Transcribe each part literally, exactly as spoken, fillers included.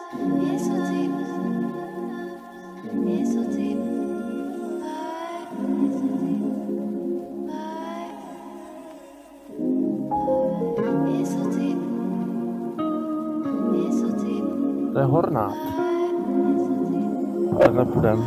To je Hornád. Takhle půjdeme.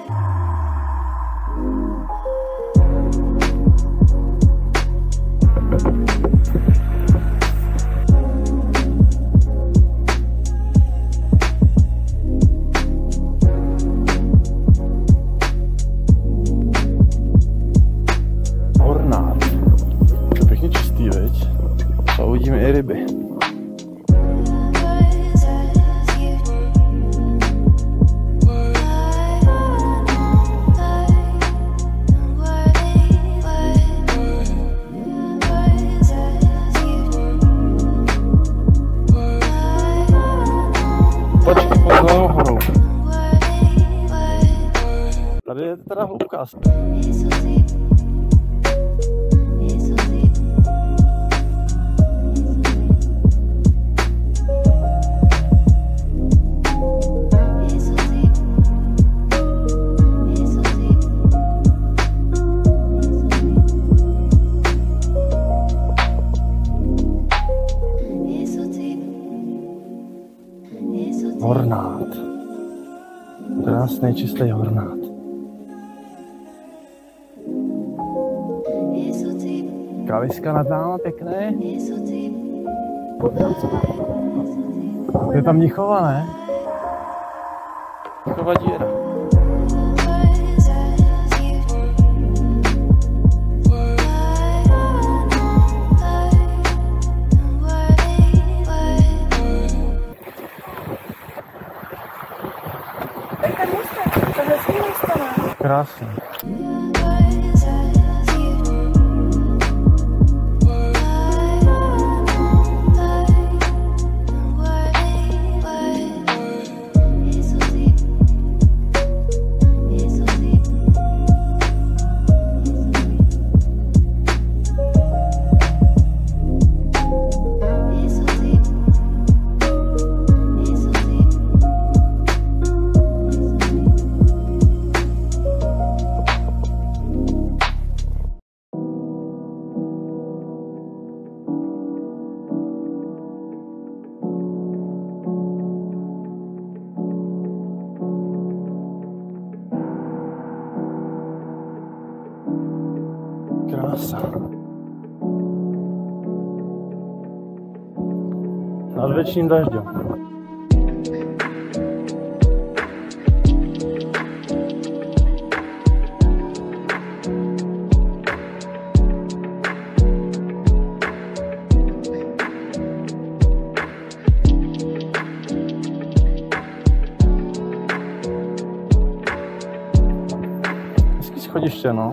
Hornád. To je pěkně čistý, viď? A uvidíme i ryby. Počkej pod Zelenou horou. Tady je teda hloubka. Hornád. Krásný, čistý Hornád. Kaliska nad náma, pěkné. Je tam Mnichova, ne? Mnichova díra. Krásný. Krása. Nad věčným dažďem. Hezký schodiště, no.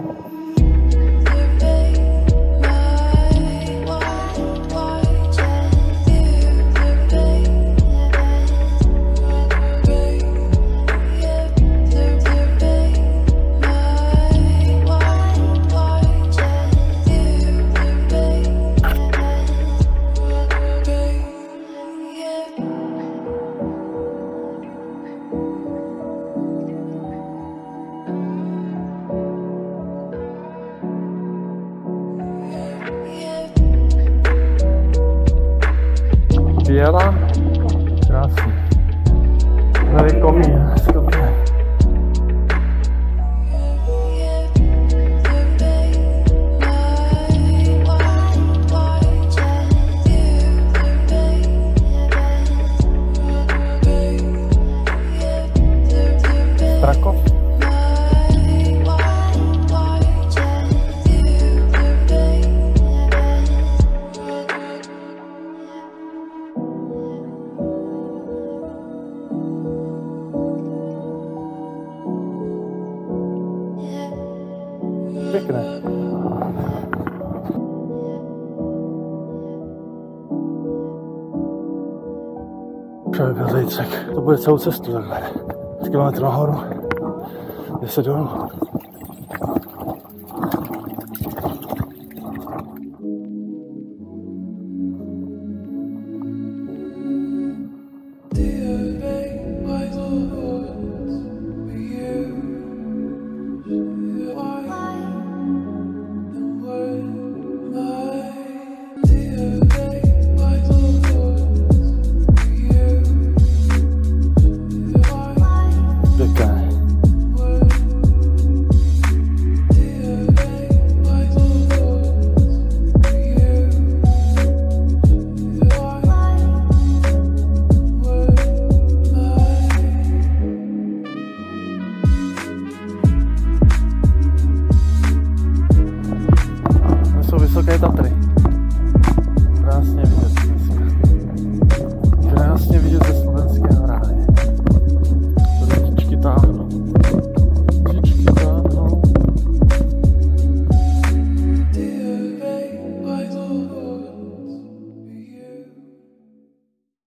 Jela, krásný. Tady komí, skvělé. Strakov. Pěkné. Všude byl zejcek. To bude celou cestu takhle. kilometr nahoru, deset dolů.